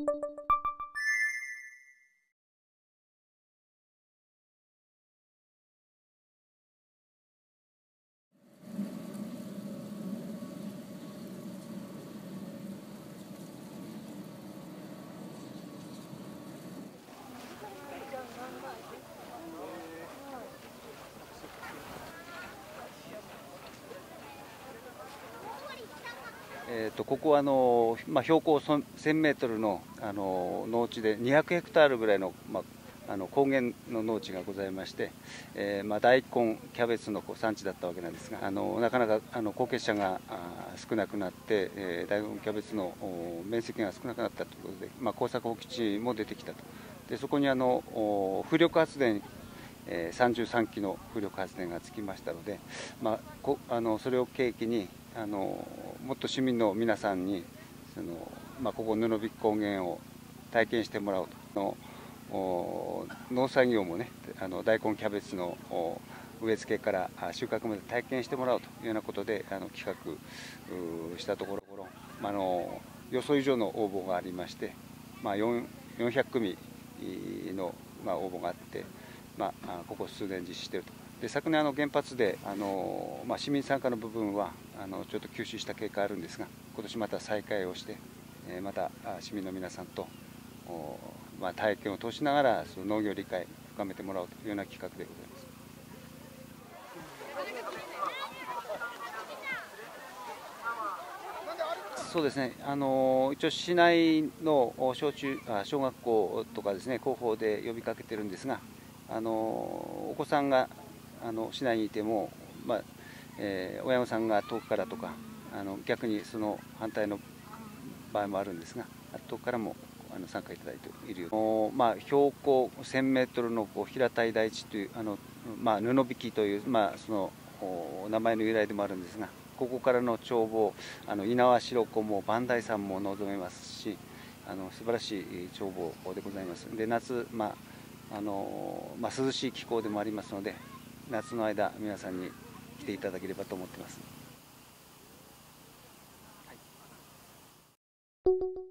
ここは標高1000メートルの、農地で200ヘクタールぐらいの、高原の農地がございまして、大根、キャベツの産地だったわけなんですが、なかなか後継者が少なくなって、大根、キャベツの面積が少なくなったということで、耕作放棄地も出てきたと。でそこに風力発電33基の風力発電がつきましたので、それを契機にもっと市民の皆さんにここ布引高原を体験してもらおうと。農作業もね、大根キャベツの植え付けから収穫まで体験してもらおうというようなことで企画したところ、予想以上の応募がありまして、400組の応募があって、ここ数年実施していると。で昨年原発で市民参加の部分はちょっと休止した経過あるんですが、今年また再開をして、また市民の皆さんと体験を通しながらその農業理解を深めてもらおうというような企画でございます。そうですね、一応市内の小学校とかですね、広報で呼びかけてるんですが、お子さんが市内にいても、親御さんが遠くからとか、逆にその反対の場合もあるんですが、遠くからも参加いただいているように、標高1000メートルの平たい大地という布引という、その名前の由来でもあるんですが、ここからの眺望、猪苗代湖も磐梯山も望めますし、素晴らしい眺望でございます。で夏、涼しい気候でもありますので、夏の間皆さんに来ていただければと思っています。はい。